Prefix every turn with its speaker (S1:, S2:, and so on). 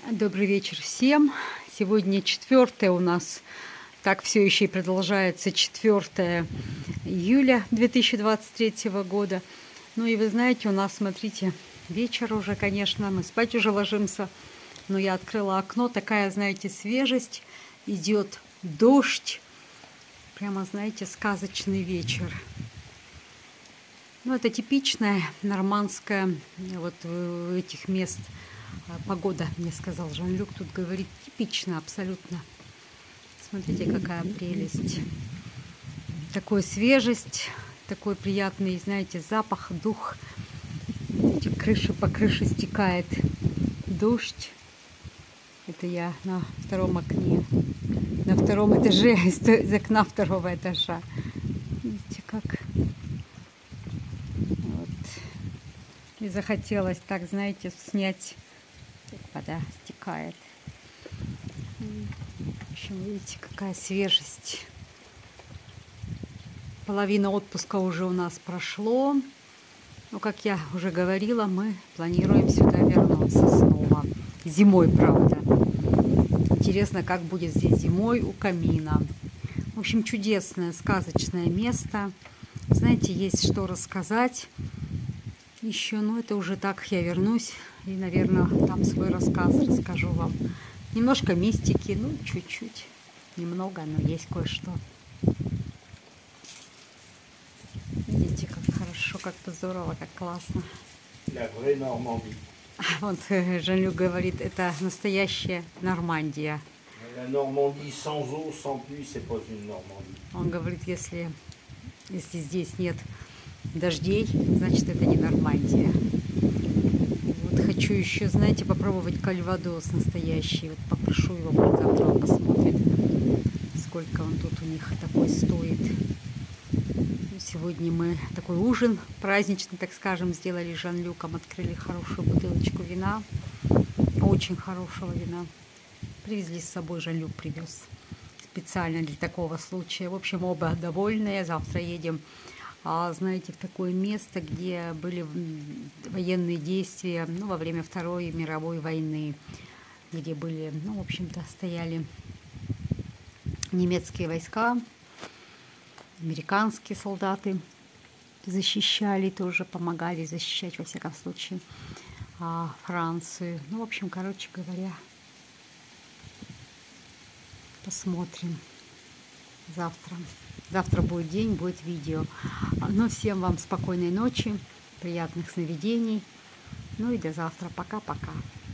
S1: Добрый вечер всем. Сегодня 4 у нас, так все еще и продолжается, 4 июля 2023 года. Ну и вы знаете, у нас, смотрите, вечер уже, конечно, мы спать уже ложимся. Но я открыла окно, такая, знаете, свежесть, идет дождь. Прямо, знаете, сказочный вечер. Ну, это типичная нормандская вот этих мест погода, мне сказал Жан-Люк, тут говорит, типично абсолютно. Смотрите, какая прелесть. Такой свежесть, такой приятный, знаете, запах, дух. Крыша по крыше стекает дождь. Это я на втором окне, на втором этаже, из окна второго этажа. Видите, как? Вот. И захотелось так, знаете, снять. Вода стекает. В общем, видите, какая свежесть. Половина отпуска уже у нас прошло. Но, как я уже говорила, мы планируем сюда вернуться снова. Зимой, правда. Интересно, как будет здесь зимой у камина. В общем, чудесное, сказочное место. Знаете, есть что рассказать еще. Но это уже так, я вернусь. И, наверное, там свой рассказ расскажу вам. Немножко мистики, ну, чуть-чуть. Немного, но есть кое-что. Видите, как хорошо, как здорово, как классно. Вот Жан-Люк говорит, это настоящая Нормандия. Он говорит, если здесь нет дождей, значит, это не Нормандия. Хочу еще, знаете, попробовать кальвадос настоящий. Вот попрошу его, завтра он посмотрит, сколько он тут у них такой стоит. Сегодня мы такой ужин праздничный, так скажем, сделали с Жан-Люком. Открыли хорошую бутылочку вина, очень хорошего вина. Привезли с собой, Жан-Люк привез специально для такого случая. В общем, оба довольные. Завтра едем, знаете, в такое место, где были военные действия, ну, во время Второй мировой войны, где были, ну, в общем-то, стояли немецкие войска, американские солдаты защищали, тоже помогали защищать, во всяком случае, Францию. Ну, в общем, короче говоря, посмотрим завтра. Завтра будет день, будет видео. Ну, всем вам спокойной ночи, приятных сновидений. Ну и до завтра. Пока-пока.